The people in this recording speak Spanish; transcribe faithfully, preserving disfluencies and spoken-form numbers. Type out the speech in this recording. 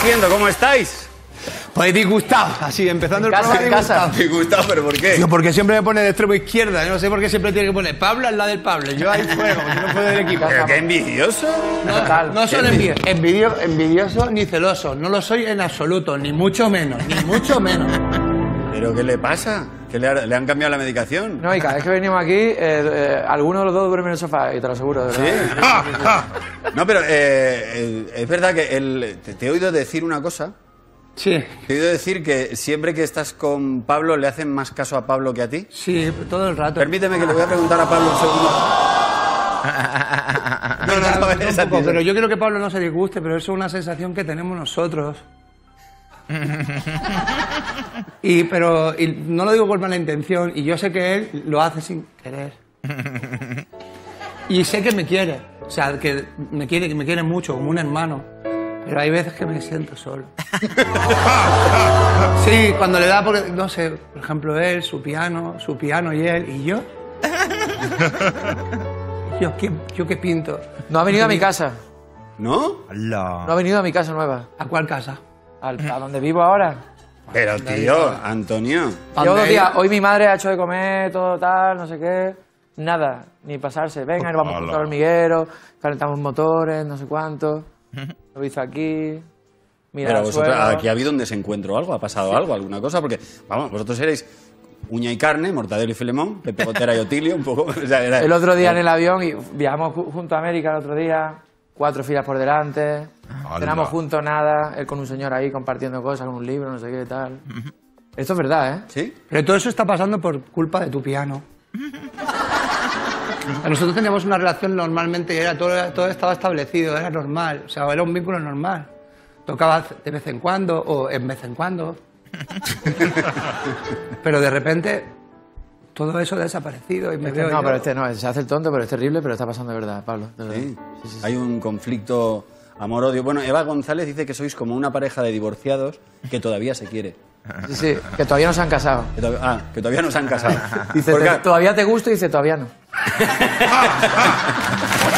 haciendo? ¿Cómo estáis? Pues disgustado, así, empezando el casa, programa disgustado. Disgustado, ¿pero por qué? Tío, porque siempre me pone de extremo izquierda, yo no sé por qué siempre tiene que poner Pablo al lado del Pablo. Yo ahí fuera, como si no fuera del equipo. Pero qué envidioso. No, no son envi envidio envidiosos ni celosos, no lo soy en absoluto, ni mucho menos, ni mucho menos. ¿Pero qué le pasa? ¿Que le, ha- le han cambiado la medicación? No, y cada vez que venimos aquí, eh, eh, alguno de los dos duerme en el sofá, y te lo aseguro, de ¿Sí? verdad. No, pero eh, el- es verdad que el- te, te he oído decir una cosa. Sí, Te he oído decir que siempre que estás con Pablo le hacen más caso a Pablo que a ti. sí, todo el rato. Permíteme que le voy a preguntar a Pablo un segundo. No, no, no, Un es a ti. poco, pero yo quiero que Pablo no se disguste, pero eso es una sensación que tenemos nosotros. Y, pero, y no lo digo con mala intención, y yo sé que él lo hace sin querer. Y sé que me quiere, o sea, que me quiere, que me quiere mucho, como un hermano. Pero hay veces que me siento solo. Sí, cuando le da, porque, no sé, por ejemplo, él, su piano, su piano y él, y yo. Yo, ¿qué, yo qué pinto? No ha venido a mi casa. ¿No? No ha venido a mi casa nueva. ¿A cuál casa? Al- a donde vivo ahora. Pero, tío, Antonio. Llevo dos ¿Dónde días. iba? Hoy mi madre ha hecho de comer, todo tal, no sé qué. Nada, ni pasarse. Venga, vamos juntos al hormiguero, calentamos motores, no sé cuánto. Lo hizo aquí. Mira, Pero el vosotros, suelo. ¿aquí ha habido un desencuentro o algo? ¿Ha pasado algo? ¿Alguna cosa? Porque, vamos, vosotros eréis Uña y Carne, Mortadelo y Filemón, Pepe Gotera y Otilio, un poco. O sea, era- El otro día en el avión, y viajamos ju- junto a América el otro día, cuatro filas por delante, cenamos juntos nada, él con un señor ahí compartiendo cosas, con un libro, no sé qué tal. Esto es verdad, ¿eh? ¿Sí? Pero todo eso está pasando por culpa de tu piano. Nosotros teníamos una relación normalmente, era todo, todo estaba establecido, era normal, o sea, era un vínculo normal. Tocaba de vez en cuando o en vez en cuando. Pero de repente todo eso ha desaparecido y me Este veo no, yo- pero este no, se hace el tonto, pero es terrible, pero está pasando de verdad, Pablo. de verdad. Sí. Sí, sí, sí. Hay un conflicto amor-odio. Bueno, Eva González dice que sois como una pareja de divorciados que todavía se quiere. Sí, sí, que todavía no se han casado. Que todavía- ah, que todavía no se han casado. Dice, Porque- "Te- todavía te gusto", y dice, todavía no.